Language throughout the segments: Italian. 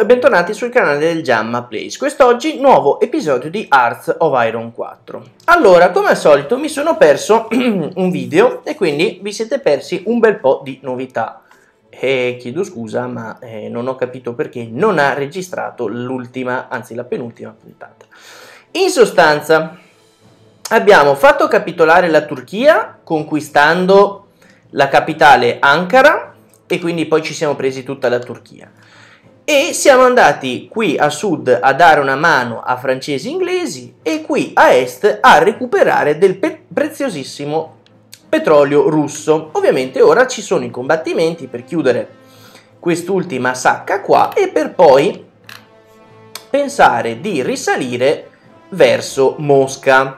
e bentornati sul canale del Jamma Plays. Quest'oggi nuovo episodio di Hearts of Iron 4. Allora, come al solito mi sono perso un video e quindi vi siete persi un bel po' di novità. E chiedo scusa, ma non ho capito perché non ha registrato l'ultima, anzi la penultima puntata. In sostanza, abbiamo fatto capitolare la Turchia conquistando la capitale Ankara e quindi poi ci siamo presi tutta la Turchia. E siamo andati qui a sud a dare una mano a francesi e inglesi e qui a est a recuperare del preziosissimo petrolio russo. Ovviamente ora ci sono i combattimenti per chiudere quest'ultima sacca qua e per poi pensare di risalire verso Mosca.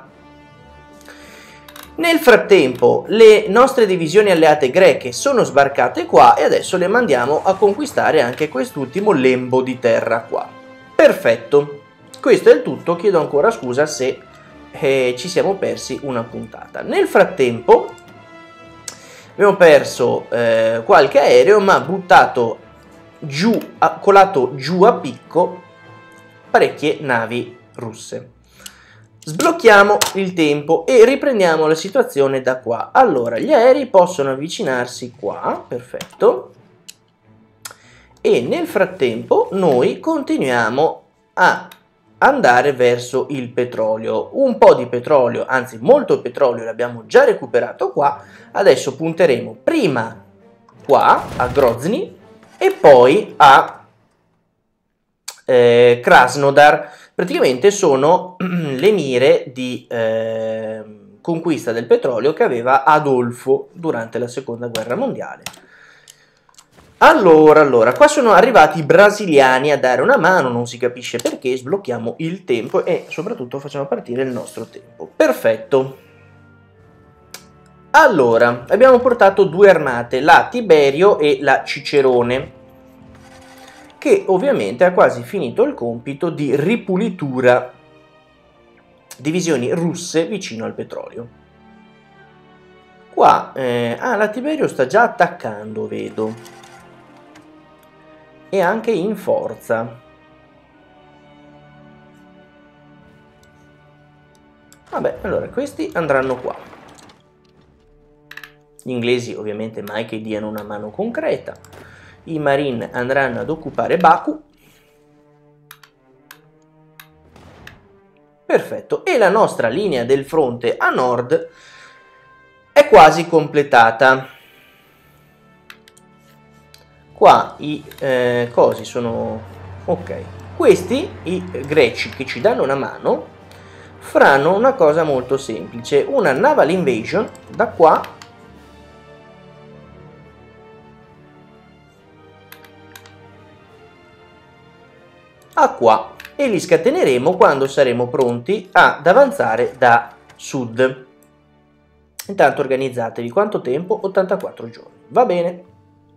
Nel frattempo le nostre divisioni alleate greche sono sbarcate qua e adesso le mandiamo a conquistare anche quest'ultimo lembo di terra qua. Perfetto, questo è il tutto, chiedo ancora scusa se ci siamo persi una puntata. Nel frattempo abbiamo perso qualche aereo ma buttato giù, colato giù a picco parecchie navi russe. Sblocchiamo il tempo e riprendiamo la situazione da qua. Allora, gli aerei possono avvicinarsi qua, perfetto. E nel frattempo noi continuiamo a andare verso il petrolio. Un po' di petrolio, anzi molto petrolio l'abbiamo già recuperato qua. Adesso punteremo prima qua a Grozny e poi a Krasnodar. Praticamente sono le mire di conquista del petrolio che aveva Adolfo durante la seconda guerra mondiale. Allora, qua sono arrivati i brasiliani a dare una mano, non si capisce perché, sblocchiamo il tempo e soprattutto facciamo partire il nostro tempo. Perfetto. Allora, abbiamo portato due armate, la Tiberio e la Cicerone, che ovviamente ha quasi finito il compito di ripulitura divisioni russe vicino al petrolio. Qua, la Tiberio sta già attaccando, vedo, e anche in forza. Vabbè, allora questi andranno qua. Gli inglesi ovviamente mai che diano una mano concreta. I Marine andranno ad occupare Baku. Perfetto. E la nostra linea del fronte a nord è quasi completata. Qua i cosi sono ok. Questi, i greci che ci danno una mano, faranno una cosa molto semplice. Una naval invasion da qua a qua e li scateneremo quando saremo pronti ad avanzare da sud. Intanto organizzatevi. Quanto tempo? 84 giorni. Va bene.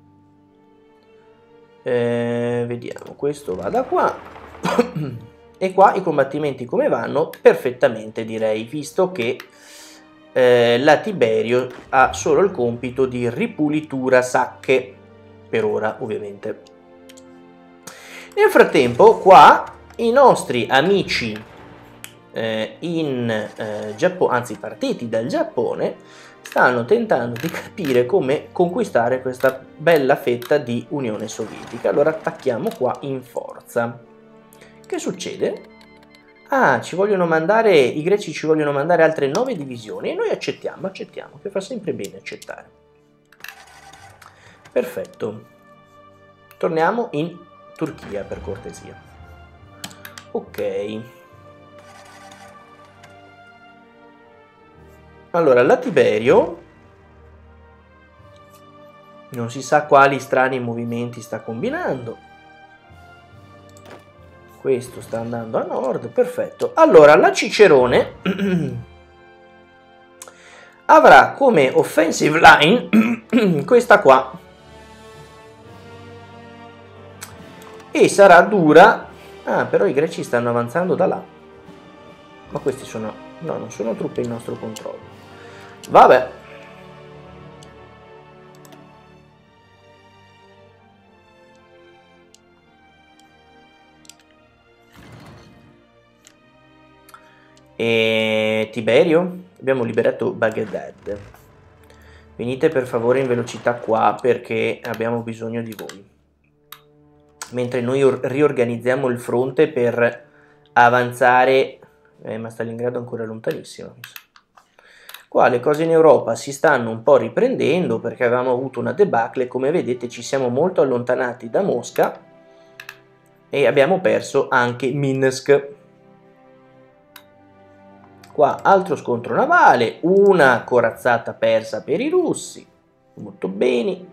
Vediamo, questo va da qua. E qua i combattimenti come vanno? Perfettamente, direi, visto che la Tiberio ha solo il compito di ripulitura sacche, per ora ovviamente. Nel frattempo qua i nostri amici in Giappone, anzi partiti dal Giappone, stanno tentando di capire come conquistare questa bella fetta di Unione Sovietica. Allora attacchiamo qua in forza. Che succede? Ah, ci vogliono mandare, i greci ci vogliono mandare altre 9 divisioni e noi accettiamo, che fa sempre bene accettare. Perfetto. Torniamo in Turchia per cortesia. Ok. Allora, la Tiberio non si sa quali strani movimenti sta combinando. Questo sta andando a nord, perfetto. Allora, la Cicerone avrà come offensive line questa qua. E sarà dura. Ah, però i greci stanno avanzando da là. Ma questi sono... no, non sono truppe in nostro controllo. Vabbè. E Tiberio, abbiamo liberato Baghdad. Venite per favore in velocità qua perché abbiamo bisogno di voi. Mentre noi riorganizziamo il fronte per avanzare, ma Stalingrado è ancora lontanissimo. Qua le cose in Europa si stanno un po' riprendendo perché avevamo avuto una debacle, come vedete ci siamo molto allontanati da Mosca e abbiamo perso anche Minsk. Qua altro scontro navale, una corazzata persa per i russi, molto bene.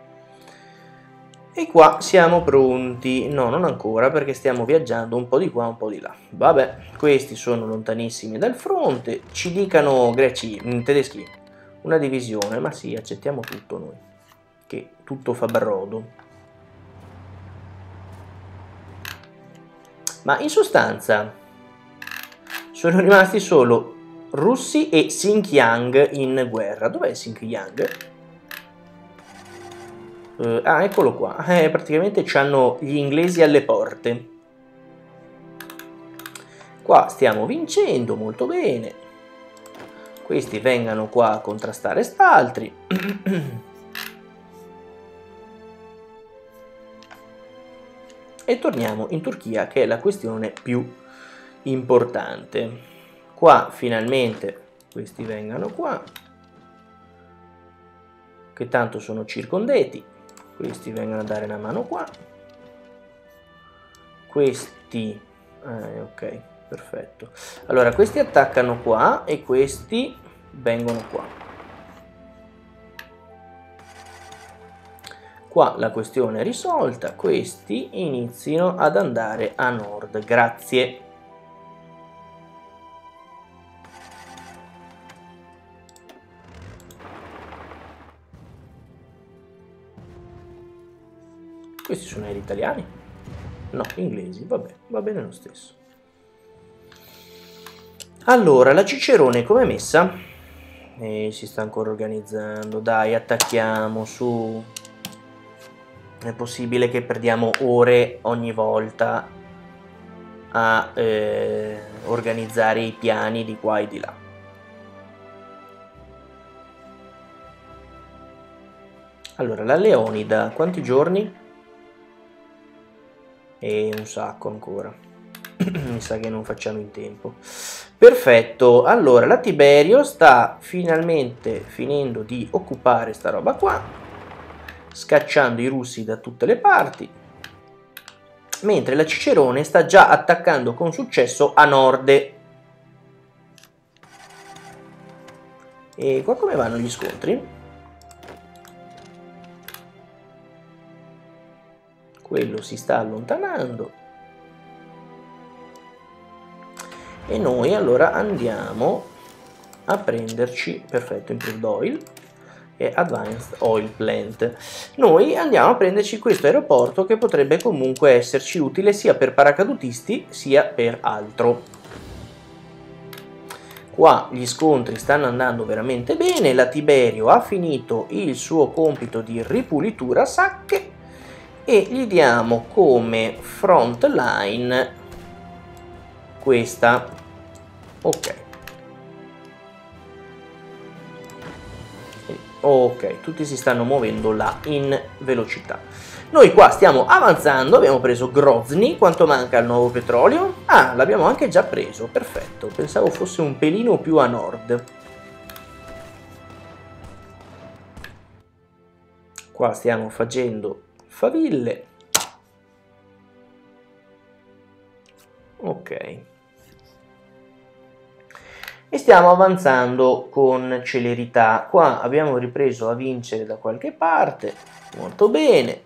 E qua siamo pronti, no non ancora perché stiamo viaggiando un po' di qua un po' di là. Vabbè, questi sono lontanissimi dal fronte, ci dicano greci, tedeschi, una divisione, ma sì accettiamo tutto noi, che tutto fa brodo. Ma in sostanza sono rimasti solo russi e Xinjiang in guerra. Dov'è Xinjiang? Ah, eccolo qua. Praticamente c'hanno gli inglesi alle porte. Qua stiamo vincendo molto bene. Questi vengano qua a contrastare st'altri. E torniamo in Turchia, che è la questione più importante. Qua finalmente questi vengano qua, che tanto sono circondati. Questi vengono a dare una mano qua. Questi ok, perfetto. Allora questi attaccano qua e questi vengono qua. Qua la questione è risolta, questi inizino ad andare a nord, grazie. Questi sono aerei italiani? No, inglesi, vabbè, va bene lo stesso. Allora, la Cicerone com'è messa? Si sta ancora organizzando, dai, attacchiamo, su. È possibile che perdiamo ore ogni volta a organizzare i piani di qua e di là. Allora, la Leonida, quanti giorni? E un sacco ancora. Mi sa che non facciamo in tempo. Perfetto, allora la Tiberio sta finalmente finendo di occupare sta roba qua, scacciando i russi da tutte le parti, mentre la Cicerone sta già attaccando con successo a nord. E qua come vanno gli scontri? Quello si sta allontanando. E noi allora andiamo a prenderci, perfetto, Improved Oil e Advanced Oil Plant. Noi andiamo a prenderci questo aeroporto che potrebbe comunque esserci utile sia per paracadutisti sia per altro. Qua gli scontri stanno andando veramente bene, la Tiberio ha finito il suo compito di ripulitura sacche e gli diamo come front line questa. Ok. Ok, tutti si stanno muovendo là in velocità. Noi qua stiamo avanzando, abbiamo preso Grozny, quanto manca al nuovo petrolio? Ah, l'abbiamo anche già preso, perfetto, pensavo fosse un pelino più a nord. Qua stiamo facendo faville. Ok. E stiamo avanzando con celerità. Qua abbiamo ripreso a vincere da qualche parte, molto bene.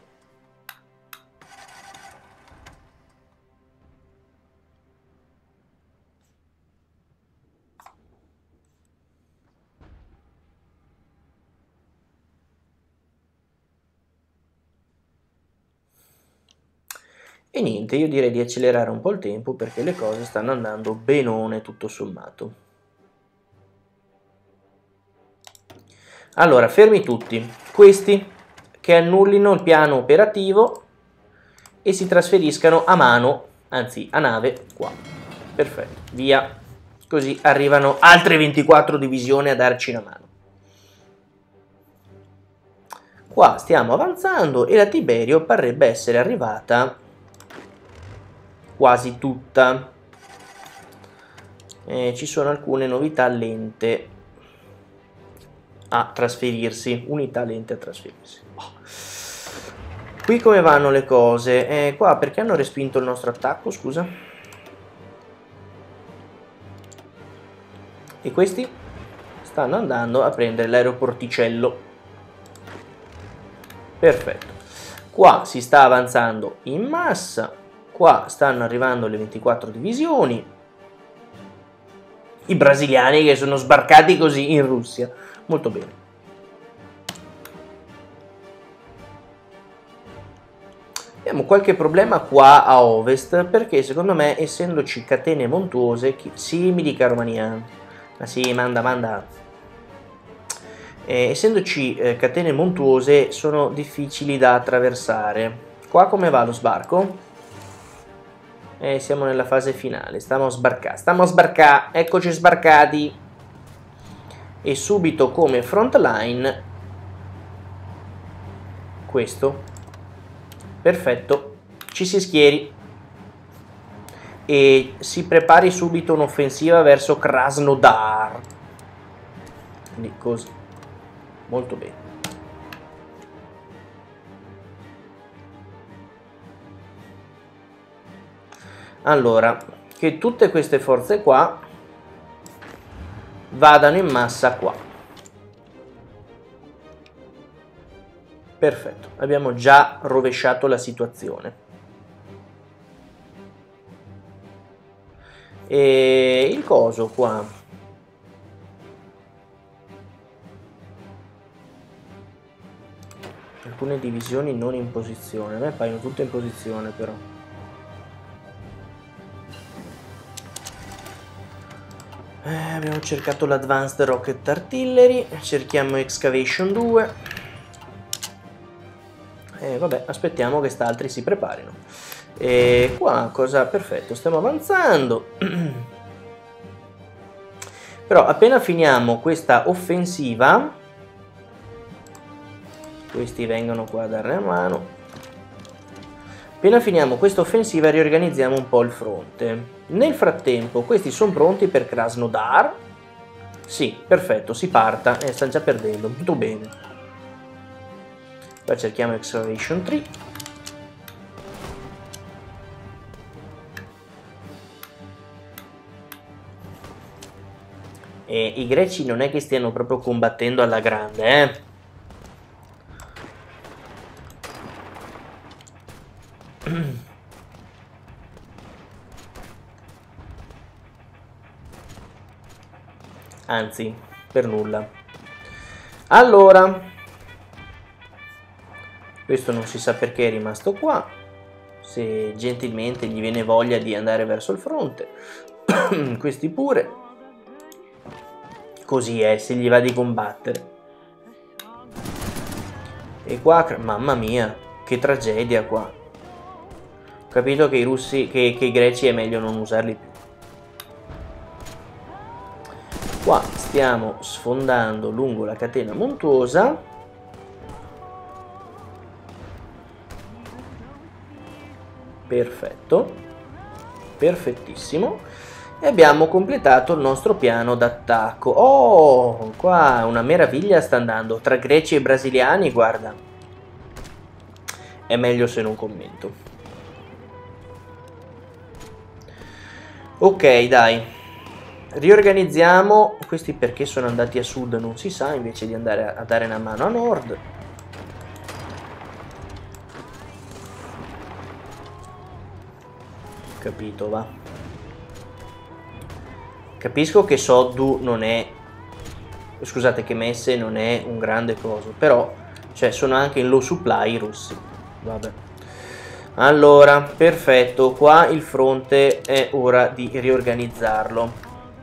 E niente, io direi di accelerare un po' il tempo perché le cose stanno andando benone tutto sommato. Allora, fermi tutti. Questi che annullino il piano operativo e si trasferiscano a mano, anzi a nave, qua. Perfetto, via. così arrivano altre 24 divisioni a darci una mano. Qua stiamo avanzando e la Tiberio parrebbe essere arrivata quasi tutta. Ci sono alcune novità lente a trasferirsi, unità lente a trasferirsi. Qui come vanno le cose? Qua perché hanno respinto il nostro attacco, scusa? E questi stanno andando a prendere l'aeroporticello. Perfetto. Qua si sta avanzando in massa. Qua stanno arrivando le 24 divisioni. I brasiliani che sono sbarcati così in Russia. Molto bene. Abbiamo qualche problema qua a ovest perché secondo me, essendoci catene montuose, sì, mi dica Romania, ma sì, manda. Essendoci catene montuose sono difficili da attraversare. Qua come va lo sbarco? Siamo nella fase finale, stiamo a sbarcare, eccoci sbarcati. E subito come front line questo. Perfetto, ci si schieri e si prepari subito un'offensiva verso Krasnodar. Quindi così, molto bene. Allora, che tutte queste forze qua vadano in massa qua. Perfetto, abbiamo già rovesciato la situazione. E il coso qua. Alcune divisioni non in posizione, a me paiono tutte in posizione però. Abbiamo cercato l'Advanced Rocket Artillery, cerchiamo Excavation 2. Vabbè, aspettiamo che quest'altri si preparino. E qua cosa? Perfetto, stiamo avanzando. Però appena finiamo questa offensiva, questi vengono qua a dare una mano. Appena finiamo questa offensiva riorganizziamo un po' il fronte. Nel frattempo questi sono pronti per Krasnodar. Sì, perfetto, si parta. Stanno già perdendo, molto bene. Poi cerchiamo Excavation 3. E i greci non è che stiano proprio combattendo alla grande, Anzi, per nulla. Allora, questo non si sa perché è rimasto qua, se gentilmente gli viene voglia di andare verso il fronte. Questi pure. Così è, se gli va di combattere. E qua, mamma mia, che tragedia qua. Ho capito che i russi, che i greci è meglio non usarli più. Qua stiamo sfondando lungo la catena montuosa. Perfetto, perfettissimo, e abbiamo completato il nostro piano d'attacco. Oh, qua una meraviglia sta andando tra greci e brasiliani, guarda, è meglio se non commento. Ok, dai, riorganizziamo questi perché sono andati a sud non si sa, invece di andare a dare una mano a nord. Capito, va. Capisco che Soddu non è, scusate, che Messe non è un grande coso, però cioè sono anche in low supply i russi. Vabbè. Allora, perfetto, qua il fronte è ora di riorganizzarlo.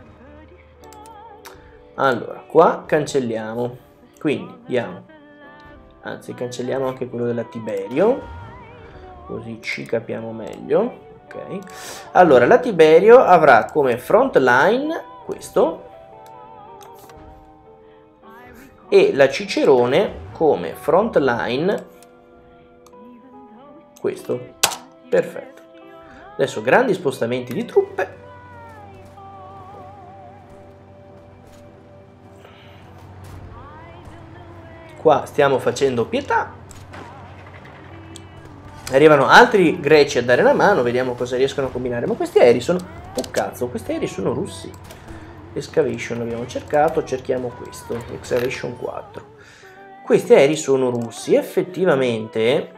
Allora, qua cancelliamo, quindi diamo, anzi cancelliamo anche quello della Tiberio, così ci capiamo meglio. Ok, allora la Tiberio avrà come front line questo, e la Cicerone come front line, questo. Perfetto. Adesso grandi spostamenti di truppe. Qua stiamo facendo pietà. Arrivano altri greci a dare una mano, vediamo cosa riescono a combinare. Ma questi aerei sono... oh cazzo, questi aerei sono russi. Excavation abbiamo cercato, cerchiamo questo, Excavation 4. Questi aerei sono russi, effettivamente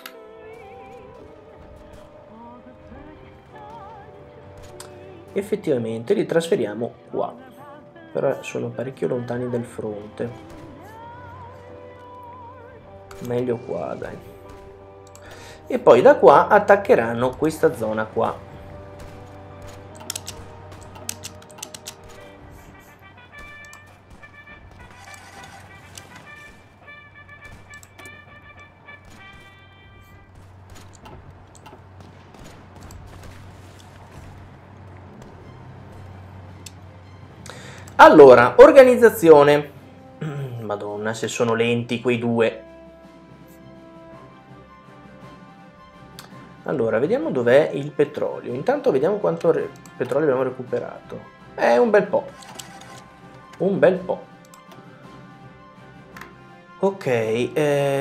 li trasferiamo qua, però sono parecchio lontani dal fronte, meglio qua dai, e poi da qua attaccheranno questa zona qua. Allora, organizzazione. Madonna, se sono lenti quei due. Allora, vediamo dov'è il petrolio. Intanto vediamo quanto petrolio abbiamo recuperato. Un bel po'. Un bel po'. Ok.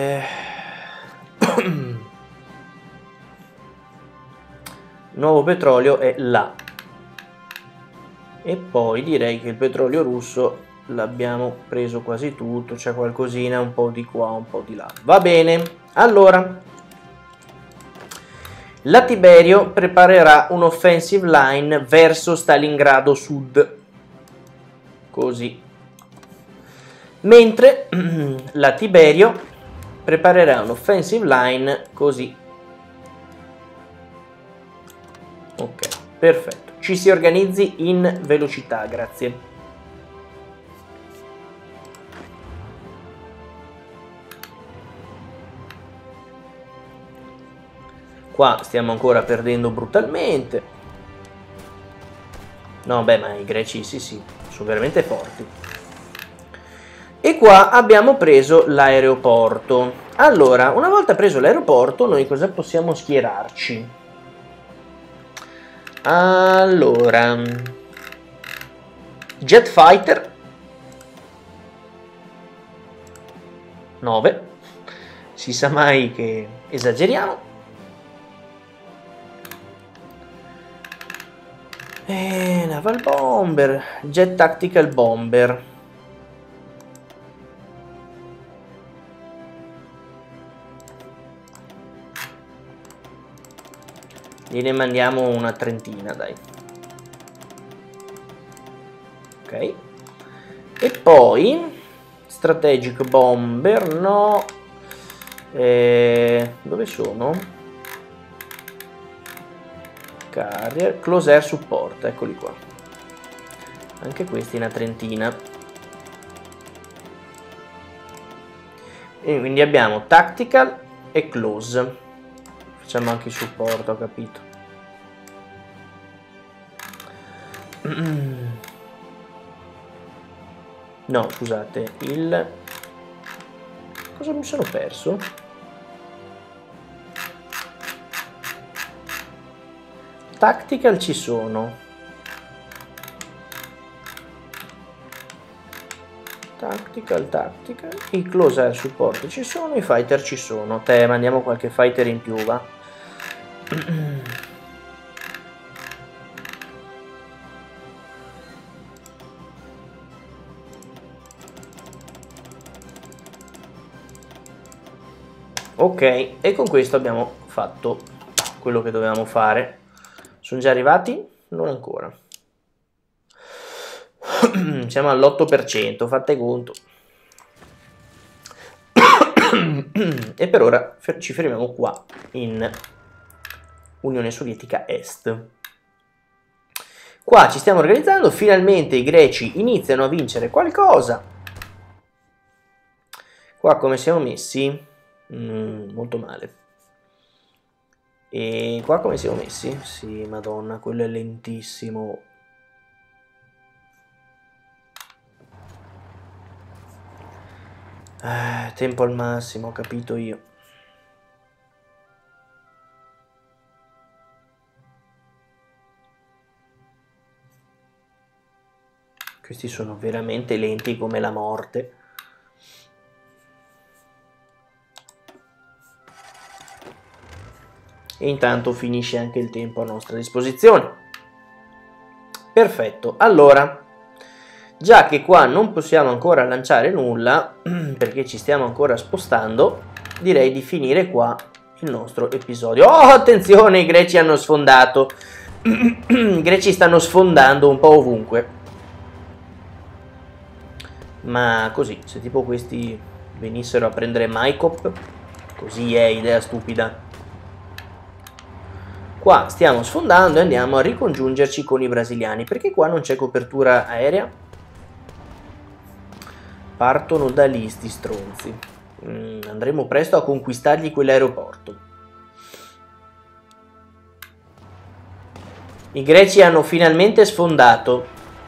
Nuovo petrolio è là. E poi direi che il petrolio russo l'abbiamo preso quasi tutto, c'è qualcosina un po' di qua, un po' di là. Va bene, allora la Tiberio preparerà un offensive line verso Stalingrado Sud, così, mentre la Tiberio preparerà un offensive line così. Ok, perfetto. Ci si organizzi in velocità, grazie. Qua stiamo ancora perdendo brutalmente. No, beh, ma i greci sì, sono veramente forti. E qua abbiamo preso l'aeroporto. Allora, una volta preso l'aeroporto, noi cosa possiamo schierarci? Allora, Jet Fighter 9, si sa mai che esageriamo, e Naval Bomber, Jet Tactical Bomber. Gliene mandiamo una trentina, dai. Ok. E poi Strategic Bomber, no. Dove sono? Carrier, Close Air Support, eccoli qua. Anche questi una trentina. E quindi abbiamo Tactical e Close. Facciamo anche il supporto, ho capito. No, scusate, cosa mi sono perso? Tactical ci sono. Tactical. I close air support ci sono, i fighter ci sono. Te, mandiamo qualche fighter in più, va? Ok, e con questo abbiamo fatto quello che dovevamo fare. Sono già arrivati? Non ancora. Siamo all'8%, fate conto. E per ora ci fermiamo qua in Unione Sovietica Est. Qua ci stiamo organizzando, finalmente i greci iniziano a vincere qualcosa. Qua come siamo messi? Molto male. E qua come siamo messi? Sì, madonna, quello è lentissimo. Tempo al massimo, ho capito io. Questi sono veramente lenti come la morte. E intanto finisce anche il tempo a nostra disposizione. Perfetto, allora, già che qua non possiamo ancora lanciare nulla, perché ci stiamo ancora spostando, direi di finire qua il nostro episodio. Oh, attenzione, i greci hanno sfondato. I greci stanno sfondando un po' ovunque. Ma così, se tipo questi venissero a prendere Maikop, così è idea stupida. Qua stiamo sfondando e andiamo a ricongiungerci con i brasiliani, perché qua non c'è copertura aerea. Partono da lì sti stronzi. Andremo presto a conquistargli quell'aeroporto. I greci hanno finalmente sfondato.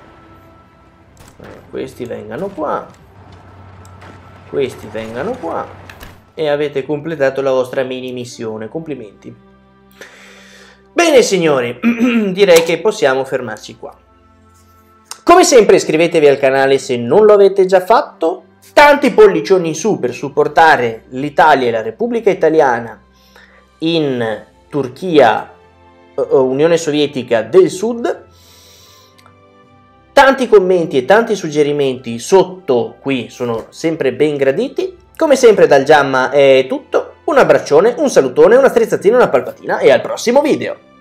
Questi vengano qua. Questi vengano qua. E avete completato la vostra mini missione. Complimenti. Bene signori, direi che possiamo fermarci qua. Come sempre iscrivetevi al canale se non lo avete già fatto, tanti pollicioni in su per supportare l'Italia e la Repubblica Italiana in Turchia, Unione Sovietica del Sud, tanti commenti e tanti suggerimenti sotto qui sono sempre ben graditi. Come sempre dal Giamma è tutto. Un abbraccione, un salutone, una strizzatina e una palpatina e al prossimo video!